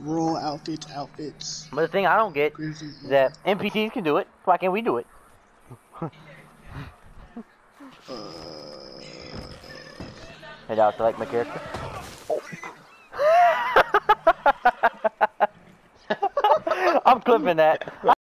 Roll outfits. But the thing I don't get is that NPCs can do it. Why can't we do it? Hey, I'll select my character. I'm clipping that.